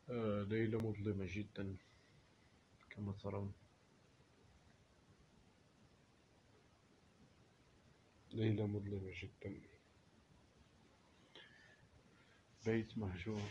ليلة مظلمة جدا كما ترون. ليلة مظلمة جدا، بيت مهجور.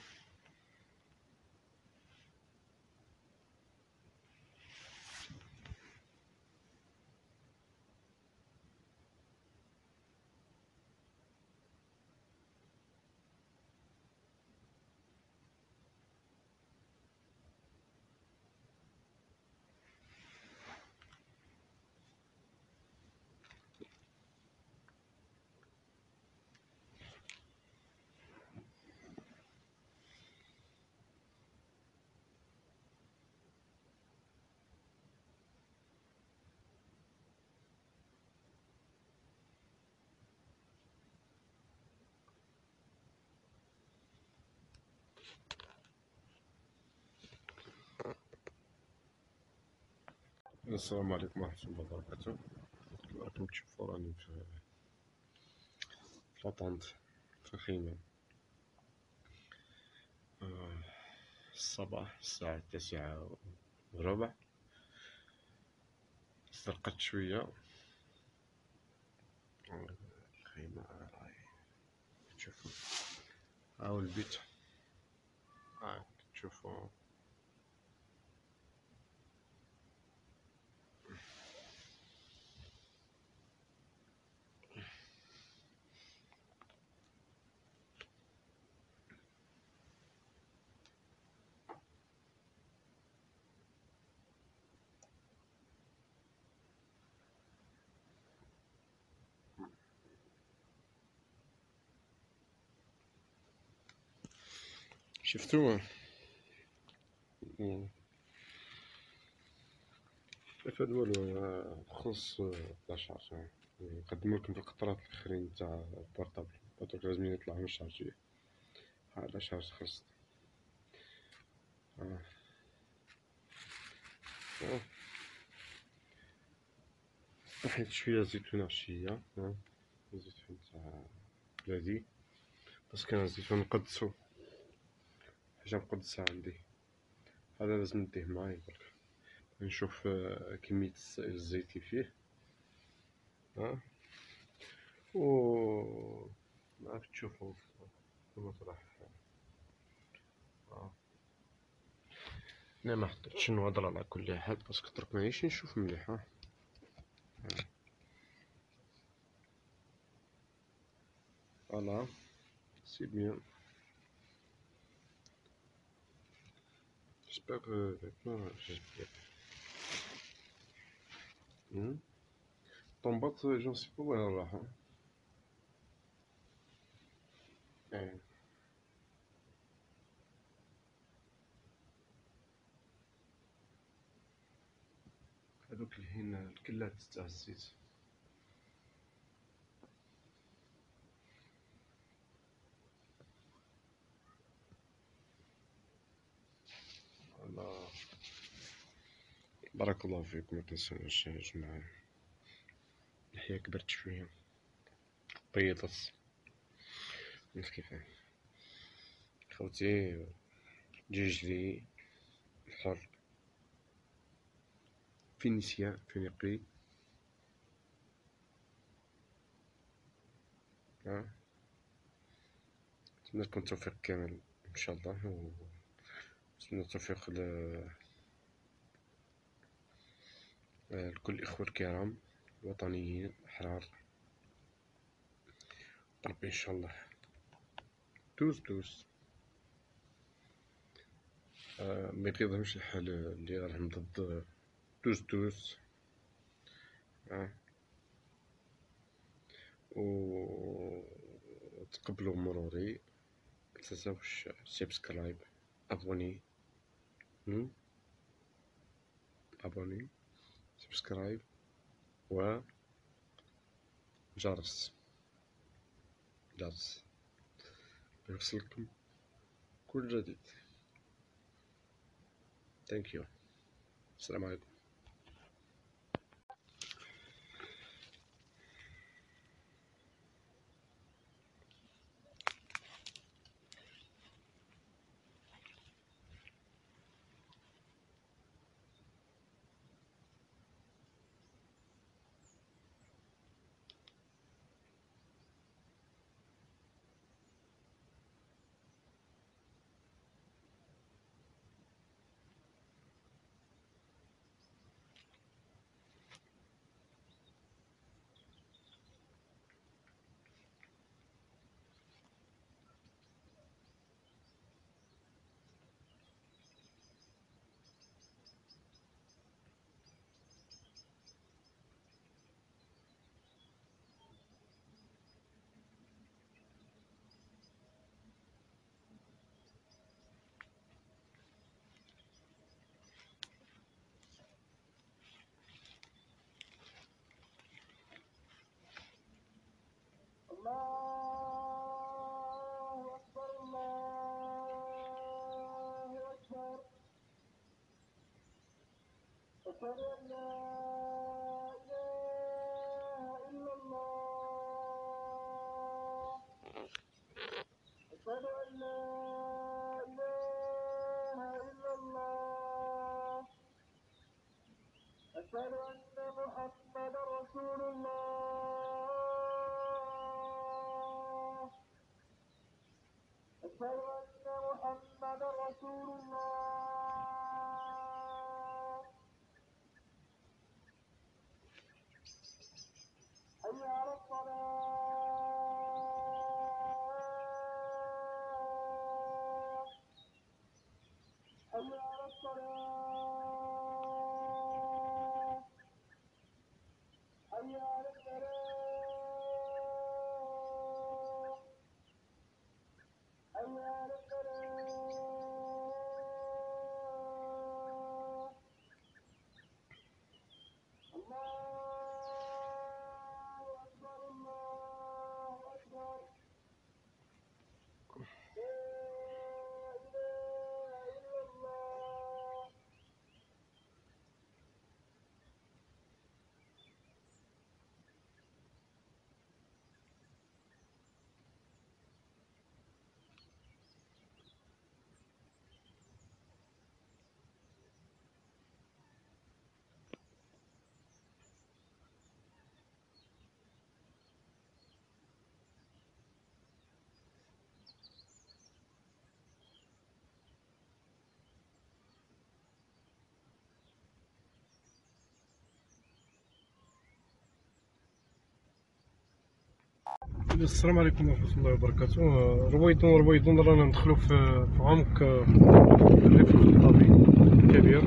السلام عليكم ورحمة الله وبركاته. راكم تشوفوا راني في لاطونت في الخيمة. الصباح الساعة 9:15. استرقدت شوية. الخيمة راهي تشوفوا، هاو البيت تشوفوا. شفتوه كيف هاد والو تخص 12 نقدم لكم في القطرات الاخرين تاع البورطابل. دوك لازم يطلع من الشارجية. هذا شارج خلصت. طحيت شوية زيتون عشية، زيتون تاع بلادي، بس كان زيتون نقدسو، حاجة مقدسة عندي. هذا لازم نديه معايا برك. نشوف كمية الزيت فيه، و راك تشوفو كما طرح. انا ما حطيتش نهضر على كل حال باسكو درك مانيش نشوف مليح. فوالا سي بيان. جيسبر ما جات بيان. طنبات جون سي با وين راح. هادوك الهين الكلات تاع الزيت. فوالا بارك الله فيكم. متنساوش يا جماعة. اللحية كبرت شوية، بيضت، عرفت كيفاه خوتي. جيجلي الحر فينيسيان فينيقي. نتمنى لكم التوفيق كامل ان شاء الله، ونتمنى التوفيق لكل الإخوة الكرام الوطنيين الأحرار. ربي إن شاء الله دوز دوز ما يغيظهمش الحال اللي راهم ضد دوز دوز. و تقبلوا مروري. متنساوش سبسكرايب، ابوني ابوني سبسكرايب و جرس يوصلكم كل جديد. ثانك يو. السلام عليكم. السلام عليكم ورحمة الله وبركاته. رويضون رانا ندخلو في عمق الريف الخطابي الكبير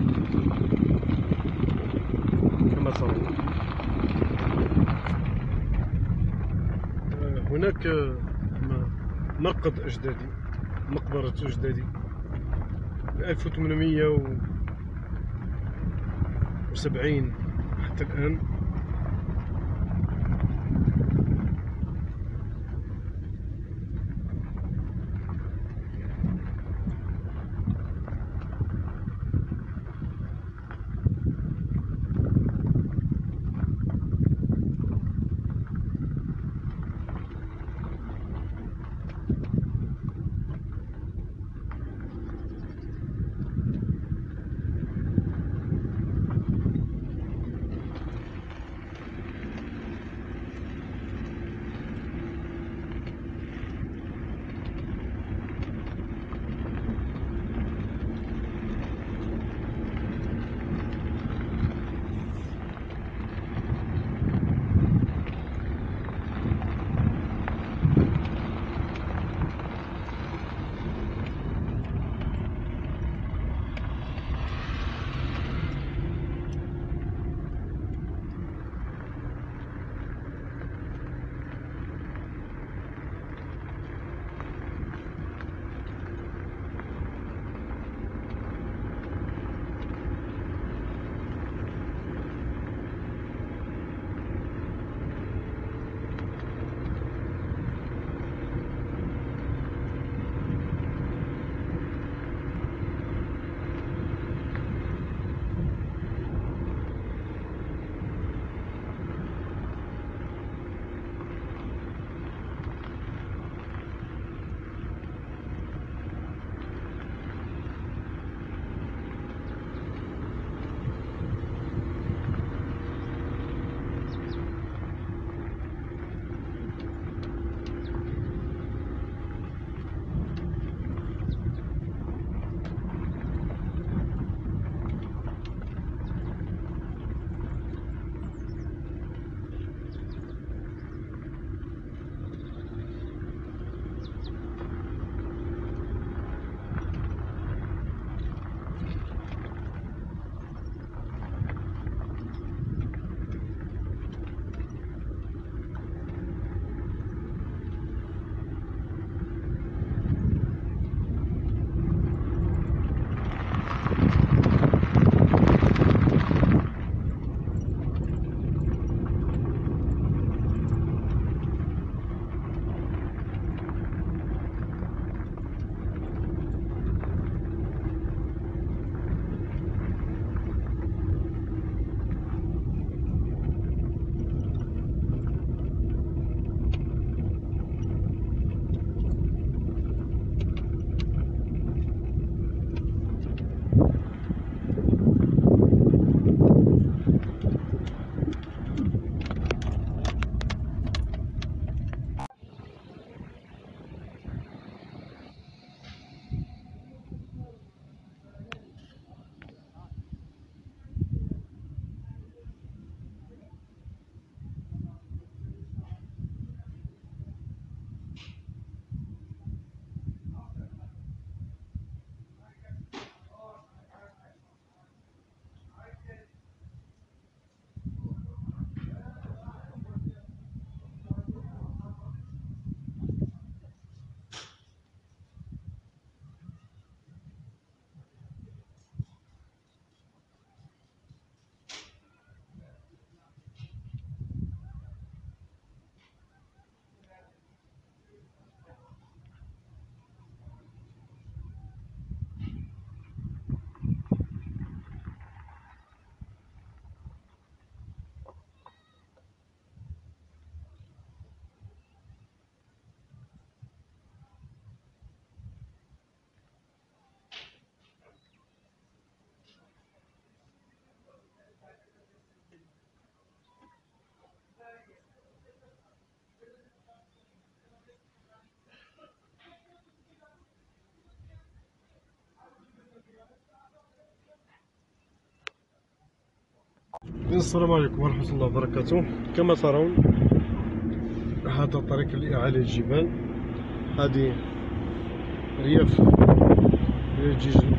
كما ترون. هناك مرقد أجدادي، مقبرة أجدادي 1870 حتى الآن. السلام عليكم ورحمة الله وبركاته. كما ترون هذا طريق لإعالة الجبال. هذه رياف جيجل.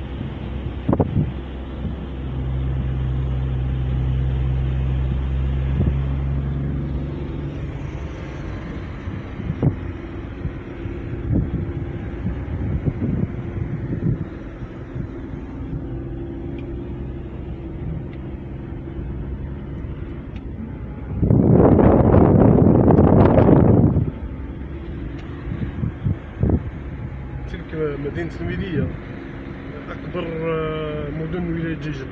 تلك مدينة الميلية، أكبر مدن ولاية جيجل.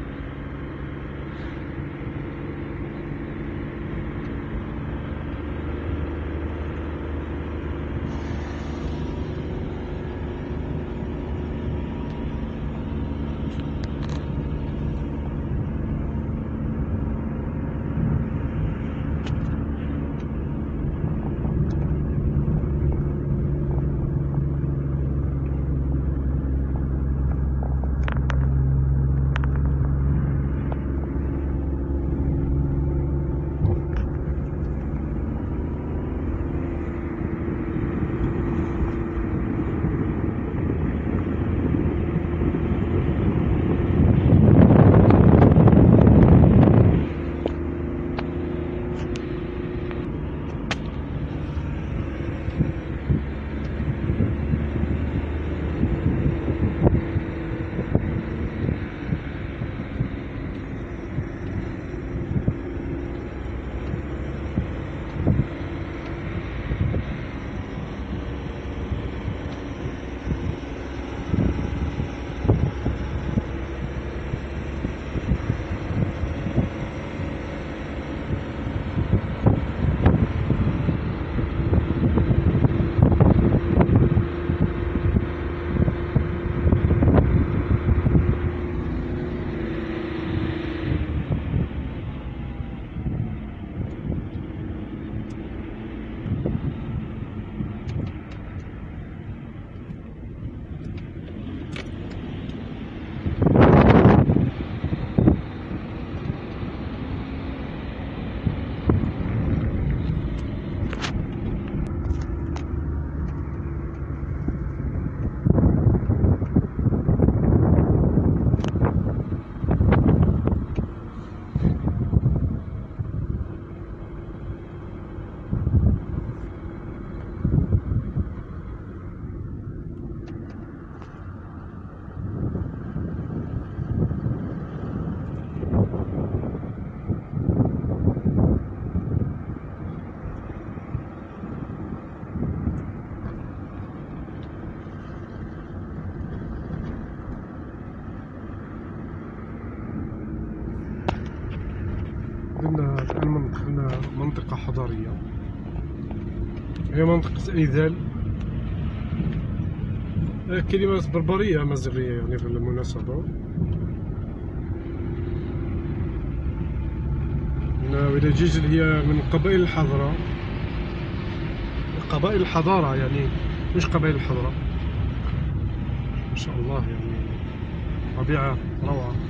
الآن دخلنا منطقة حضارية، هي منطقة أيذال. كلمات بربرية أمازيغية يعني بالمناسبة. ولاية جيجل هي من قبائل الحضارة، قبائل الحضارة يعني مش قبائل الحضارة. ما شاء الله يعني طبيعة روعة.